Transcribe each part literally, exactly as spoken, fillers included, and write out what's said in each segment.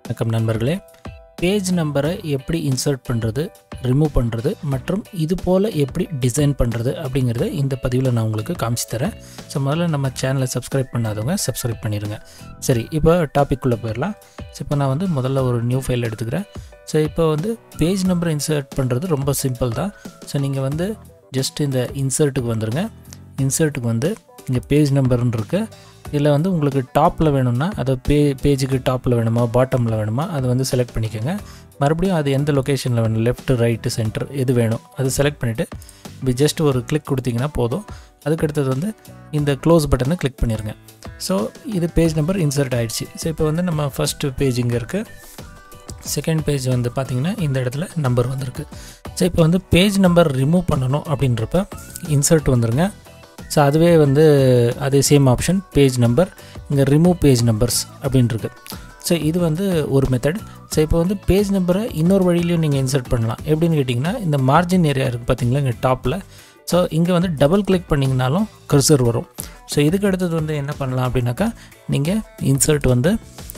வணக்கம் நண்பர்களே, பேஜ் நம்பரை எப்படி இன்சர்ட் பண்ணுறது, ரிமூவ் பண்ணுறது மற்றும் இது போல் எப்படி டிசைன் பண்ணுறது அப்படிங்கிறத இந்த பதிவில் நான் உங்களுக்கு காமிச்சு தரேன். ஸோ முதல்ல நம்ம சேனலை சப்ஸ்கிரைப் பண்ணாதவங்க சப்ஸ்கிரைப் பண்ணிடுங்க. சரி, இப்போ டாபிக்குள்ளே போயிடலாம். ஸோ இப்போ நான் வந்து முதல்ல ஒரு நியூ ஃபைல் எடுத்துக்கிறேன். ஸோ இப்போ வந்து பேஜ் நம்பரை இன்சர்ட் பண்ணுறது ரொம்ப சிம்பிள் தான். ஸோ நீங்கள் வந்து ஜஸ்ட் இந்த இன்சர்ட்டுக்கு வந்துடுங்க. இன்சர்ட்டுக்கு வந்து இங்கே பேஜ் நம்பர்னு இருக்குது. இதில் வந்து உங்களுக்கு டாப்பில் வேணும்னா அதை பே பேஜுக்கு டாப்பில் வேணுமா பாட்டமில் வேணுமா அதை வந்து செலக்ட் பண்ணிக்கோங்க. மறுபடியும் அது எந்த லொக்கேஷனில் வேணும், லெஃப்ட் ரைட்டு சென்டர் எது வேணும் அது செலக்ட் பண்ணிவிட்டு இப்படி ஜஸ்ட் ஒரு கிளிக் கொடுத்தீங்கன்னா போதும். அதுக்கடுத்தது வந்து இந்த க்ளோஸ் பட்டனை கிளிக் பண்ணிடுங்க. ஸோ இது பேஜ் நம்பர் இன்சர்ட் ஆகிடுச்சு. ஸோ இப்போ வந்து நம்ம ஃபஸ்ட்டு பேஜ் இங்கே இருக்குது. செகண்ட் பேஜ் வந்து பார்த்திங்கன்னா இந்த இடத்துல நம்பர் வந்திருக்கு. ஸோ இப்போ வந்து பேஜ் நம்பர் ரிமூவ் பண்ணணும் அப்படின்றப்ப இன்சர்ட் வந்துடுங்க. ஸோ அதுவே வந்து அதே சேம் ஆப்ஷன் பேஜ் நம்பர், இங்கே ரிமூவ் பேஜ் நம்பர்ஸ் அப்படின்ருக்கு. ஸோ இது வந்து ஒரு மெத்தட். ஸோ இப்போ வந்து பேஜ் நம்பரை இன்னொரு வழியிலையும் நீங்கள் இன்சர்ட் பண்ணலாம். எப்படின்னு கேட்டிங்கன்னா இந்த மார்ஜின் ஏரியா இருக்குது பார்த்திங்களா இங்கே டாப்பில். ஸோ இங்கே வந்து டபுள் கிளிக் பண்ணிங்கனாலும் கர்சர் வரும். ஸோ இதுக்கு அடுத்தது வந்து என்ன பண்ணலாம் அப்படின்னாக்கா, நீங்கள் இன்சர்ட் வந்து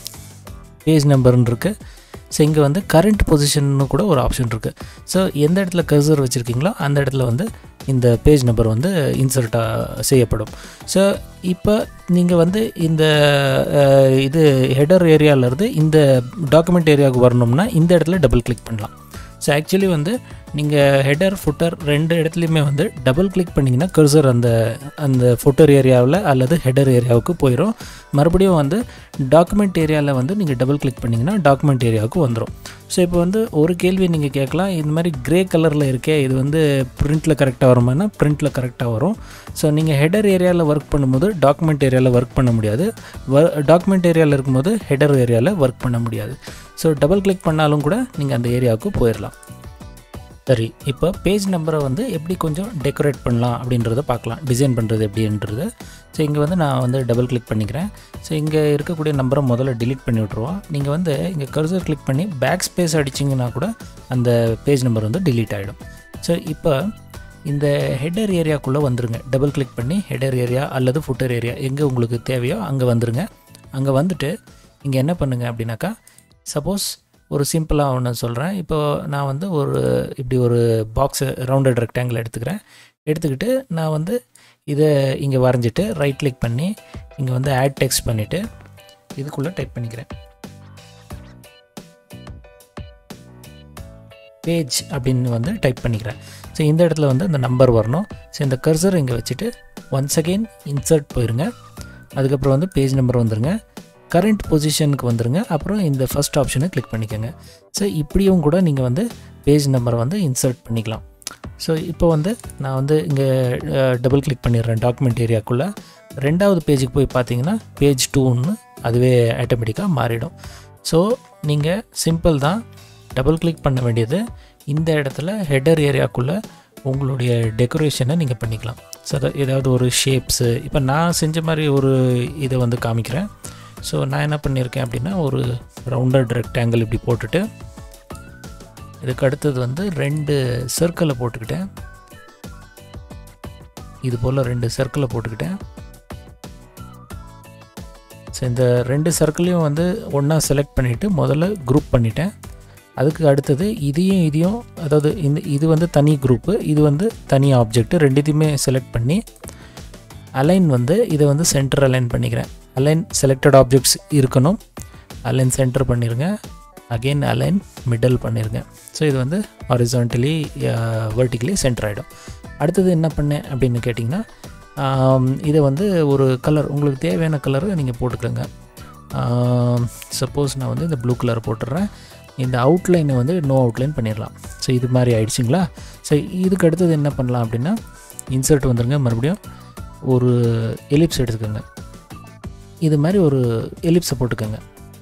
பேஜ் நம்பர்னு இருக்குது. ஸோ இங்கே வந்து கரண்ட் பொசிஷன்னு கூட ஒரு ஆப்ஷன் இருக்குது. ஸோ எந்த இடத்துல கர்சர் வச்சுருக்கீங்களோ அந்த இடத்துல வந்து இந்த பேஜ் நம்பர் வந்து இன்சர்ட்டாக செய்யப்படும். ஸோ இப்போ நீங்கள் வந்து இந்த இது ஹெடர் ஏரியாவிலேருந்து இந்த டாக்குமெண்ட் ஏரியாவுக்கு வரணும்னா இந்த இடத்துல டபுள் கிளிக் பண்ணலாம். ஸோ ஆக்சுவலி வந்து நீங்கள் ஹெடர் ஃபுட்டர் ரெண்டு இடத்துலையுமே வந்து டபுள் கிளிக் பண்ணிங்கன்னா கர்சர் அந்த அந்த ஃபுட்டர் ஏரியாவில் அல்லது ஹெடர் ஏரியாவுக்கு போயிடும். மறுபடியும் வந்து டாக்குமெண்ட் ஏரியாவில் வந்து நீங்கள் டபுள் கிளிக் பண்ணிங்கன்னா டாக்குமெண்ட் ஏரியாவுக்கு வந்துடும். ஸோ இப்போ வந்து ஒரு கேள்வி நீங்கள் கேட்கலாம், இந்த மாதிரி க்ரே கலரில் இருக்கே இது வந்து பிரிண்ட்டில் கரெக்டாக வருமானா பிரிண்ட்டில் கரெக்டாக வரும். ஸோ நீங்கள் ஹெடர் ஏரியாவில் ஒர்க் பண்ணும்போது டாக்குமெண்ட் ஏரியாவில் ஒர்க் பண்ண முடியாது, டாக்குமெண்ட் ஏரியாவில் இருக்கும்போது ஹெடர் ஏரியாவில் ஒர்க் பண்ண முடியாது. ஸோ டபுள் கிளிக் பண்ணாலும் கூட நீங்கள் அந்த ஏரியாவுக்கு போயிடலாம். சரி, இப்போ பேஜ் நம்பரை வந்து எப்படி கொஞ்சம் டெக்கரேட் பண்ணலாம் அப்படின்றத பார்க்கலாம், டிசைன் பண்ணுறது எப்படின்றது. ஸோ இங்கே வந்து நான் வந்து டபுள் கிளிக் பண்ணிக்கிறேன். ஸோ இங்கே இருக்கக்கூடிய நம்பரை முதல்ல டிலீட் பண்ணி விட்ருவோம். நீங்கள் வந்து இங்கே கர்சர் கிளிக் பண்ணி பேக் ஸ்பேஸ் அடிச்சிங்கன்னா கூட அந்த பேஜ் நம்பர் வந்து டிலீட் ஆகிடும். ஸோ இப்போ இந்த ஹெடர் ஏரியாக்குள்ளே வந்துடுங்க. டபுள் கிளிக் பண்ணி ஹெடர் ஏரியா அல்லது ஃபுட்டர் ஏரியா எங்கே உங்களுக்கு தேவையோ அங்கே வந்துடுங்க. அங்கே வந்துட்டு இங்கே என்ன பண்ணுங்கள் அப்படின்னாக்கா, சப்போஸ் ஒரு சிம்பிளாக ஒன்று சொல்கிறேன். இப்போது நான் வந்து ஒரு இப்படி ஒரு பாக்ஸு ரவுண்டட் ரெக்டாங்கிள் எடுத்துக்கிறேன். எடுத்துக்கிட்டு நான் வந்து இதை இங்கே வரைஞ்சிட்டு ரைட் கிளிக் பண்ணி இங்கே வந்து ஆட் டெக்ஸ்ட் பண்ணிவிட்டு இதுக்குள்ளே டைப் பண்ணிக்கிறேன் பேஜ் அப்படின்னு வந்து டைப் பண்ணிக்கிறேன். ஸோ இந்த இடத்துல வந்து அந்த நம்பர் வரணும். ஸோ இந்த கர்சர் இங்கே வச்சுட்டு ஒன்ஸ் அகெயின் இன்சர்ட் போயிருங்க. அதுக்கப்புறம் வந்து பேஜ் நம்பர் வந்துடுங்க, கரண்ட் பொசிஷனுக்கு வந்துடுங்க, அப்புறம் இந்த ஃபஸ்ட் ஆப்ஷனை கிளிக் பண்ணிக்கோங்க. ஸோ இப்படியும் கூட நீங்கள் வந்து பேஜ் நம்பரை வந்து இன்சர்ட் பண்ணிக்கலாம். ஸோ இப்போ வந்து நான் வந்து இங்கே டபுள் கிளிக் பண்ணிடுறேன் டாக்குமெண்ட் ஏரியாக்குள்ளே. ரெண்டாவது பேஜுக்கு போய் பார்த்தீங்கன்னா பேஜ் டூன்னு அதுவே ஆட்டோமேட்டிக்காக மாறிடும். ஸோ நீங்கள் சிம்பிள் தான், டபுள் கிளிக் பண்ண வேண்டியது. இந்த இடத்துல ஹெடர் ஏரியாக்குள்ளே உங்களுடைய டெக்கரேஷனை நீங்கள் பண்ணிக்கலாம். ஸோ அதை ஏதாவது ஒரு ஷேப்ஸு, இப்போ நான் செஞ்ச மாதிரி ஒரு இதை வந்து காமிக்கிறேன். ஸோ நான் என்ன பண்ணியிருக்கேன் அப்படின்னா, ஒரு ரவுண்டட் ரெக்டாங்கிள் இப்படி போட்டுட்டு இதுக்கு அடுத்தது வந்து ரெண்டு சர்க்கிளை போட்டுக்கிட்டேன். இது போல் ரெண்டு சர்க்கிளை போட்டுக்கிட்டேன். ஸோ இந்த ரெண்டு சர்க்கிளையும் வந்து ஒன்றா செலக்ட் பண்ணிவிட்டு முதல்ல குரூப் பண்ணிட்டேன். அதுக்கு அடுத்தது இதையும் இதையும், அதாவது இந்த இது வந்து தனி குரூப்பு, இது வந்து தனி ஆப்ஜெக்ட்டு, ரெண்டுத்தையுமே செலக்ட் பண்ணி அலைன் வந்து இதை வந்து சென்டர் அலைன் பண்ணிக்கிறேன். அலைன் செலக்டட் ஆப்ஜெக்ட்ஸ் இருக்கணும், அலைன் சென்டர் பண்ணிடுங்க, அகெயின் அலைன் மிடில் பண்ணிடுங்க. ஸோ இது வந்து ஹாரிசான்டலி வெர்டிக்கலி சென்டர் ஆகிடும். அடுத்தது என்ன பண்ணேன் அப்படின்னு கேட்டிங்கன்னா, இதை வந்து ஒரு கலர் உங்களுக்கு தேவையான கலரை நீங்கள் போட்டுக்கோங்க. சப்போஸ் நான் வந்து இந்த ப்ளூ கலர் போட்டுடுறேன். இந்த அவுட்லைனை வந்து நோ அவுட்லைன் பண்ணிடலாம். ஸோ இது மாதிரி ஆகிடுச்சிங்களா. ஸோ இதுக்கு அடுத்தது என்ன பண்ணலாம் அப்படின்னா, இன்சர்ட் வந்துடுங்க, மறுபடியும் ஒரு எலிப்ஸ் எடுத்துக்கோங்க. இது மாதிரி ஒரு எலிப்ஸை போட்டுக்கோங்க.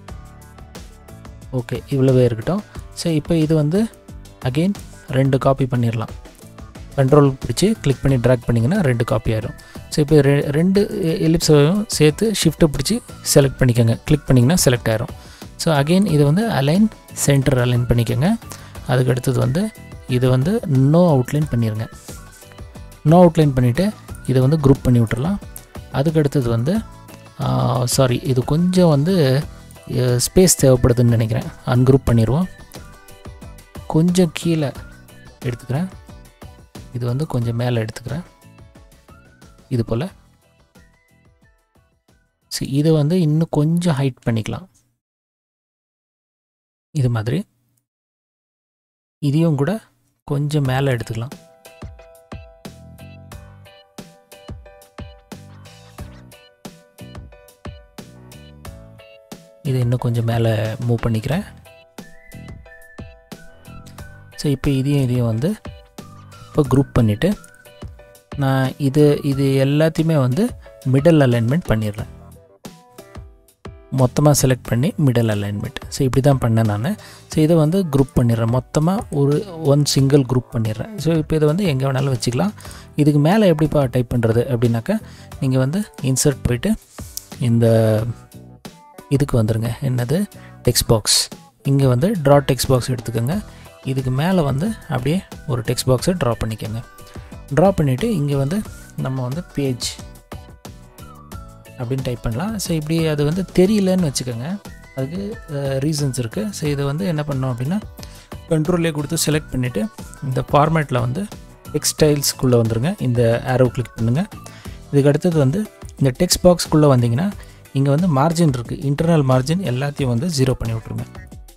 ஓகே, இவ்வளோவே இருக்கட்டும். ஸோ இப்போ இது வந்து அகெயின் ரெண்டு காப்பி பண்ணிடலாம். கண்ட்ரோல் பிடிச்சி கிளிக் பண்ணி ட்ராக் பண்ணிங்கன்னா ரெண்டு காப்பி ஆகிடும். ஸோ இப்போ ரெ ரெண்டு எலிப்ஸையும் சேர்த்து ஷிஃப்ட்டை பிடிச்சி செலக்ட் பண்ணிக்கோங்க. கிளிக் பண்ணிங்கன்னா செலக்ட் ஆகிடும். ஸோ அகெயின் இதை வந்து அலைன் சென்டர் அலைன் பண்ணிக்கோங்க. அதுக்கு அடுத்தது வந்து இதை வந்து நோ அவுட்லைன் பண்ணிடுங்க. நோ அவுட்லைன் பண்ணிவிட்டு இதை வந்து குரூப் பண்ணி விட்டுடலாம். அதுக்கு அடுத்தது வந்து சாரி இது கொஞ்சம் வந்து ஸ்பேஸ் தேவைப்படுதுன்னு நினைக்கிறேன். அன்குரூப் பண்ணிடுவோம். கொஞ்சம் கீழே எடுத்துக்கிறேன். இது வந்து கொஞ்சம் மேலே எடுத்துக்கிறேன். இது போல். சரி, இதை வந்து இன்னும் கொஞ்சம் ஹைட் பண்ணிக்கலாம். இது மாதிரி இதையும் கூட கொஞ்சம் மேலே எடுத்துக்கலாம். இதை இன்னும் கொஞ்சம் மேலே மூவ் பண்ணிக்கிறேன். ஸோ இப்போ இதையும் இதையும் வந்து இப்போ குரூப் பண்ணிவிட்டு நான் இது இது எல்லாத்தையுமே வந்து மிடில் அலைன்மெண்ட் பண்ணிடுறேன். மொத்தமாக செலக்ட் பண்ணி மிடில் அலைன்மெண்ட். ஸோ இப்படி தான் பண்ணேன் நான். ஸோ இதை வந்து குரூப் பண்ணிடுறேன். மொத்தமாக ஒரு ஒன் சிங்கிள் குரூப் பண்ணிடுறேன். ஸோ இப்போ இதை வந்து எங்கே வேணாலும் வச்சுக்கலாம். இதுக்கு மேலே எப்படிப்பா டைப் பண்ணுறது அப்படின்னாக்கா நீங்கள் வந்து இன்சர்ட் போயிட்டு இந்த இதுக்கு வந்துடுங்க. என்னது டெக்ஸ்ட் பாக்ஸ். இங்கே வந்து ட்ரா டெக்ஸ்ட் பாக்ஸ் எடுத்துக்கோங்க. இதுக்கு மேலே வந்து அப்படியே ஒரு டெக்ஸ்ட் பாக்ஸை ட்ரா பண்ணிக்கோங்க. ட்ரா பண்ணிவிட்டு இங்கே வந்து நம்ம வந்து பேஜ் அப்படின்னு டைப் பண்ணலாம். ஸோ இப்படி அது வந்து தெரியலன்னு வச்சுக்கோங்க. அதுக்கு ரீசன்ஸ் இருக்குது. ஸோ இதை வந்து என்ன பண்ணோம் அப்படின்னா கண்ட்ரோலே கொடுத்து செலக்ட் பண்ணிவிட்டு இந்த ஃபார்மேட்டில் வந்து டெக்ஸ்டைல்ஸ்குள்ளே வந்துடுங்க. இந்த ஆரோ கிளிக் பண்ணுங்கள். இதுக்கு அடுத்தது வந்து இந்த டெக்ஸ்ட் பாக்ஸ்க்குள்ளே வந்தீங்கன்னா இங்கே வந்து மார்ஜின் இருக்குது. இன்டர்னல் மார்ஜின் எல்லாத்தையும் வந்து ஜீரோ பண்ணி விட்ருங்க.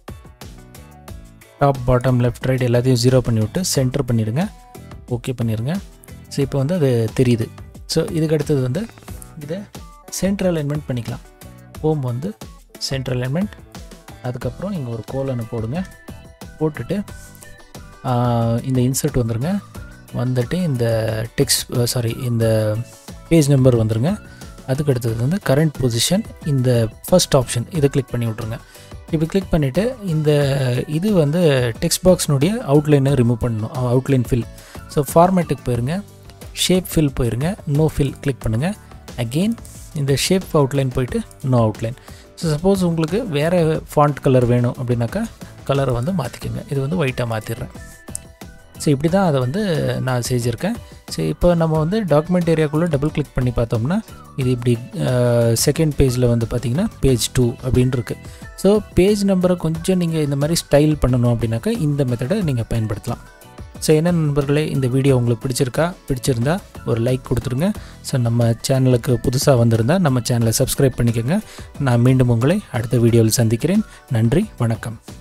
டாப் பாட்டம் லெஃப்ட் ரைட் எல்லாத்தையும் ஜீரோ பண்ணி விட்டு சென்டர் பண்ணிடுங்க. ஓகே பண்ணிடுங்க. ஸோ இப்போ வந்து அது தெரியுது. ஸோ இதுக்கு அடுத்தது வந்து இதை சென்ட்ரல் அலைன்மெண்ட் பண்ணிக்கலாம். ஹோம் வந்து சென்ட்ரல் அலைன்மெண்ட். அதுக்கப்புறம் இங்கே ஒரு கோலனை போடுங்க. போட்டுட்டு இந்த இன்சர்ட் வந்துடுங்க. வந்துட்டு இந்த டெக்ஸ்ட் சாரி இந்த பேஜ் நம்பர் வந்துடுங்க. அதுக்கு அடுத்தது வந்து கரண்ட் பொசிஷன், இந்த ஃபர்ஸ்ட் ஆப்ஷன் இதை கிளிக் பண்ணி விட்ருங்க. இப்போ கிளிக் பண்ணிவிட்டு இந்த இது வந்து டெக்ஸ்ட் பாக்ஸ்னுடைய அவுட்லைனை ரிமூவ் பண்ணணும். Outline fill. ஸோ ஃபார்மேட்டுக்கு போயிருங்க. ஷேப் ஃபில் போயிருங்க. நோ ஃபில் கிளிக் பண்ணுங்கள். அகெயின் இந்த ஷேப் அவுட்லைன் போயிட்டு நோ அவுட்லைன். ஸோ சப்போஸ் உங்களுக்கு வேறு ஃபாண்ட் கலர் வேணும் அப்படின்னாக்கா கலரை வந்து மாற்றிக்கோங்க. இது வந்து ஒயிட்டாக மாற்றிடுறேன். ஸோ இப்படி தான் அதை வந்து நான் செஞ்சுருக்கேன். ஸோ இப்போ நம்ம வந்து டாக்குமெண்ட் ஏரியாக்குள்ளே டபுள் கிளிக் பண்ணி பார்த்தோம்னா இது இப்படி செகண்ட் பேஜில் வந்து பார்த்திங்கன்னா பேஜ் டூ அப்படின்னு இருக்குது. ஸோ பேஜ் நம்பரை கொஞ்சம் நீங்கள் இந்த மாதிரி ஸ்டைல் பண்ணணும் அப்படின்னாக்கா இந்த மெத்தடை நீங்கள் பயன்படுத்தலாம். ஸோ என்ன நண்பர்களே, இந்த வீடியோ உங்களுக்கு பிடிச்சிருக்கா? பிடிச்சிருந்தா ஒரு லைக் கொடுத்துருங்க. ஸோ நம்ம சேனலுக்கு புதுசாக வந்திருந்தால் நம்ம சேனலை சப்ஸ்கிரைப் பண்ணிக்கோங்க. நான் மீண்டும் உங்களை அடுத்த வீடியோவில் சந்திக்கிறேன். நன்றி, வணக்கம்.